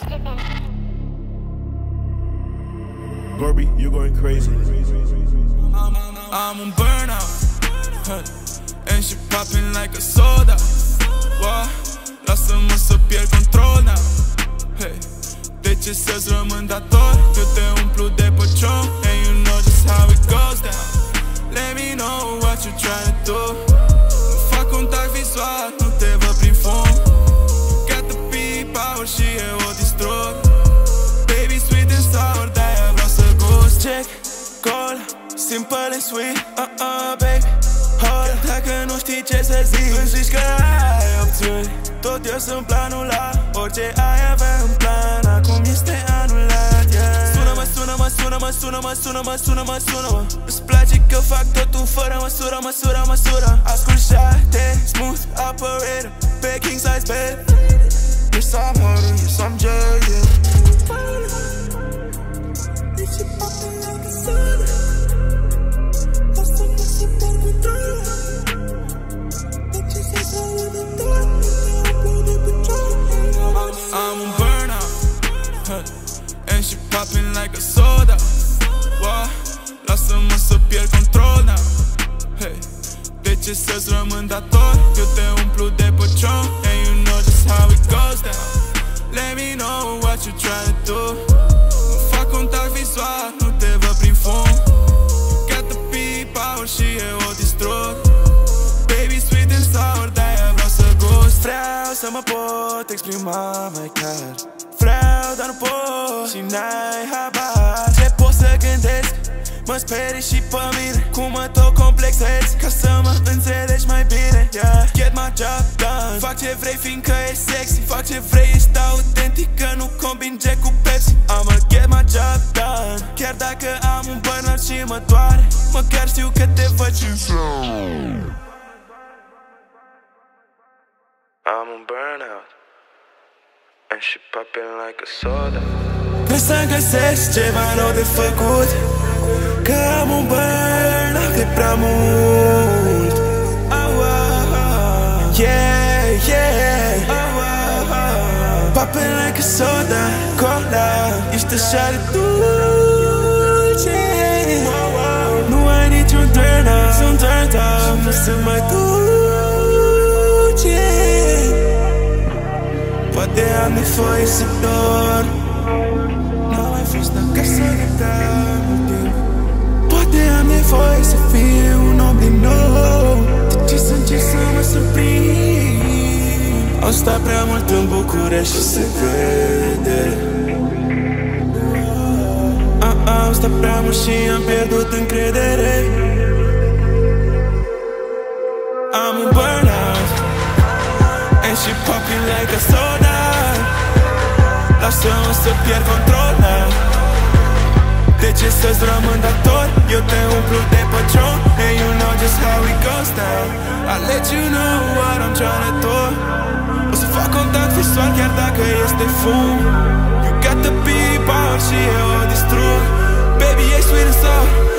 Gorby, you're going crazy. I'm on burnout, and she popping like a soda. Wow, lasă-mă să pierd control now. Hey, de ce să-ți rămân dator? Eu te umplu de păcion, and you know just how it goes down. Let me know what you trying to do. Fac contact vizual, nu te văd prin fum. Got the P-power și eu o distrug. Baby sweet and sour, de-aia vreau să gust. Check, call, simple and sweet, baby. Hold, dacă nu știi ce să zic, îmi zici că ai opțiuni. Tot eu sunt planul la orice ai avea în plan. Acum este anulat, yeah. Sună-mă, sună-mă, sună-mă, sună-mă, sună-mă, sună-mă, sună-mă. Îți place că fac totul fără măsură, măsură, măsură. Ascult 7, smooth operator, pe king size bed. Yes, I'm hard, yes, I'm jail, yeah. I'm on burnout, and she popping like a soda. Wow, lasă-mă să pierd control now. Hey, de ce să-ți rămân dator? Eu te umplu de păcion, and you know just how it goes down. Let me know what you trying to do. Fac contact vizual, nu te văd prin fum. Got the P-power și eu o distrug. Baby sweet and sour, de-aia vreau să gust. Vreau să mă pot exprima mai clar. Vreau, dar nu pot și n-ai habar. Ce pot să gândesc? Mă sperii și pe mine. Cum mă tot complexezi ca să mă înțelegi mai bine, yeah. Get my job done. Fac ce vrei fiindcă e sexy. Fac ce vrei, ești autentic, că nu combin Jack cu Pepsi. I'ma get my job done. Chiar dacă am un burnout și mă doare, măcar știu că te văd și I'm on burnout, and she popping like a soda. Trebuie să găsesc ceva nou de făcut, că am un burnout de prea mult. Yeah, yeah. Popping like a soda, cola. Ești așa de dulce. Nu ai niciun turn-up, sunt turned up. Nu sunt mai dulce. Poate am nevoie să dorm. N-am mai fost acasă de prea mult timp. Poate am nevoie să fiu un om din nou. De ce să încerc să mă surprind? Am stat prea mult în București și se vede. Am stat prea mult și am pierdut încredere. I'm on burnout, and she popping like a soda. Lasă-mă să pierd control now. De ce să-ți rămân dator? Eu te umplu de păcion, and you know just how it goes down. I'll let you know what I'm trying to do. O să fac contact vizual chiar dacă este fum. You got the P-power și eu o distrug. Baby, ești sweet and sour.